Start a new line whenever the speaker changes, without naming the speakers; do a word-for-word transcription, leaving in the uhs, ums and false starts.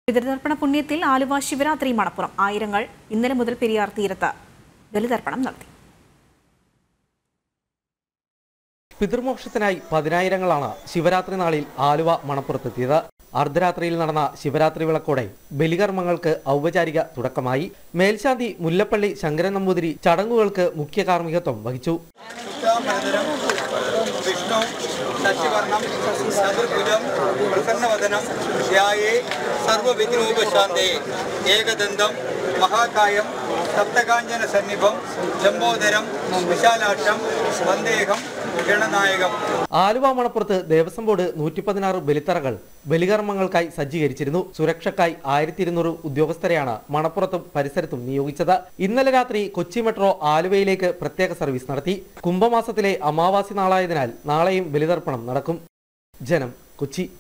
പിതൃതർപ്പണ പുണ്യത്തിൽ ആലുവ ശിവരാത്രി മണപ്പുറം ആയിരങ്ങൾ ഇന്നലെ മുതൽ പെരിയാർ തീരത്ത് ബലിതർപ്പണം നടത്തി.
പിതൃമോക്ഷത്തിനായി പതിനായിരങ്ങളാണ് ശിവരാത്രി നാളിൽ ആലുവ മണപ്പുറത്തെത്തിയത്. അർദ്ധരാത്രിയിൽ നടന്ന ശിവരാത്രി വിളക്കോടെ ബലികർമ്മങ്ങൾക്ക് ഔപചാരിക തുടക്കമായി. മേൽശാന്തി മുല്ലപ്പള്ളി ശങ്കരൻ നമ്പൂതിരി ചടങ്ങുകൾക്ക് മുഖ്യ കാർമ്മികത്വം വഹിച്ചു.
വിഷ്ണു ശശിവർണം ചതുർഭുജം പ്രസന്നവദനം ധ്യായേ സർവവിഘ്നോപശാന്തേ ഏകദന്തം മഹാകായം സപ്തകാഞ്ജന സന്നിഭം ലംബോദരം വിശാലാക്ഷം വന്ദേഹം ഗണനായകം.
ആലുവ മണപ്പുറത്ത് ദേവസ്വം ബോർഡ് നൂറ്റി പതിനാറ് ബലിത്തറകൾ ബലികർമ്മങ്ങൾക്കായി സജ്ജീകരിച്ചിരുന്നു. സുരക്ഷയ്ക്കായി ആയിരത്തി ഇരുന്നൂറ് ഉദ്യോഗസ്ഥരെയാണ് മണപ്പുറത്തും പരിസരത്തും നിയോഗിച്ചത്. ഇന്നലെ രാത്രി കൊച്ചി മെട്രോ ആലുവയിലേക്ക് പ്രത്യേക സർവീസ് നടത്തി. കുംഭമാസത്തിലെ അമാവാസി നാളായതിനാൽ നാളെയും ബലിതർപ്പണം നടക്കും. ജനം, കൊച്ചി.